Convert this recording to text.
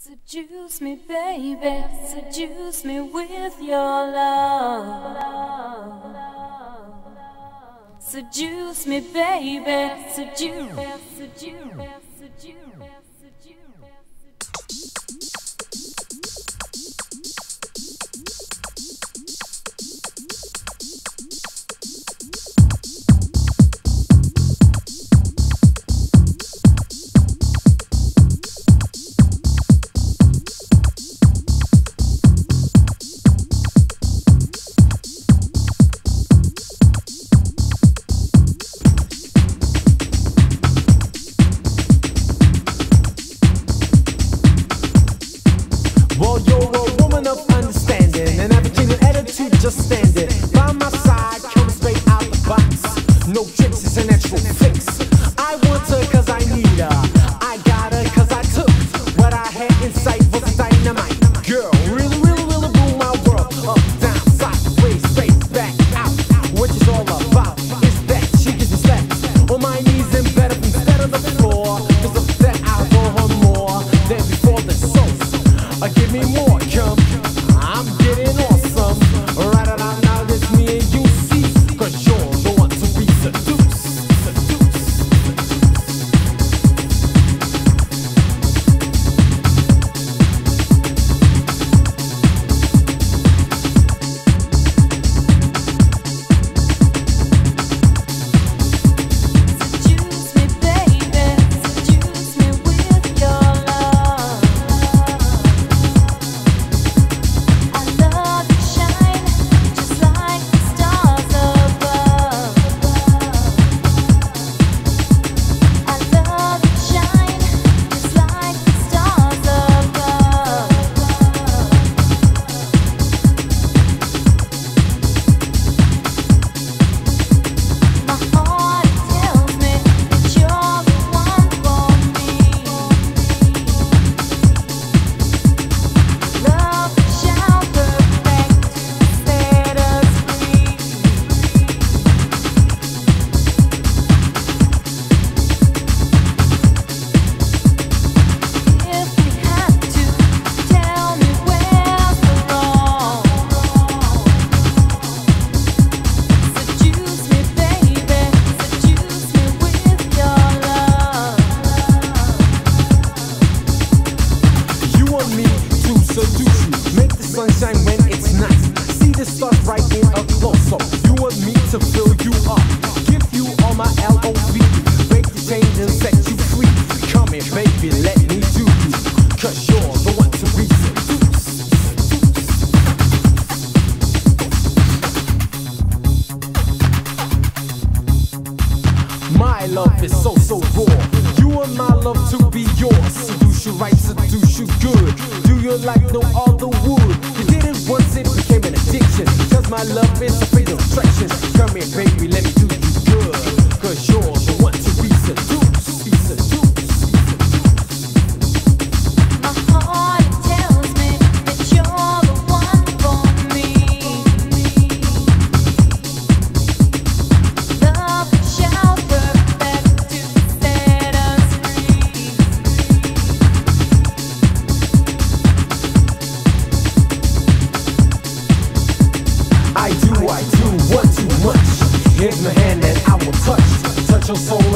Seduce me, baby, seduce me with your love. Seduce me, baby, seduce me. Just standing by my side, coming straight out the box. No tricks, it's an actual fix. I want her cause I need her. I got her cause I took what I had in sight was a dynamite. Girl, really, really, really blew my world. Up, down, sideways, straight, back, out. What it's all about is that she gets me slapped on my knees and better instead of the floor. Cause of that I'll go her more than before the soul. Give me more, come. I'm getting awesome. Right around now, it's me and you see. Cause you're the one to be seduced. Seduce me, baby, seduce me with your love. I love you shine just like the stars above. I love you shine just like the stars above. My heart tells me that you're the one for me. Love shall perfect set us free. If we had to, tell me where's the wrong. Seduce me, baby, seduce me with your love. You want me to seduce you, make the sunshine when it's nice. See the stars right in a close-up. You want me to fill you up, give you all my L.O.V. Break the chains and set you free. Come here, baby, let me do you. Cause you're the one to be seduced. My love is so, so raw. You want my love to be yours. Seduce you right, seduce you good. Do you like no other would? You did it once, it became an addiction. Cause my love is a fatal attraction. Come here, baby, let me do you good. Cause you're the one to be seduced. Be seduced. My heart tells me that you're the one for me. Love shall perfect to set us free. I do want too much. Here's my hand and I will touch your soul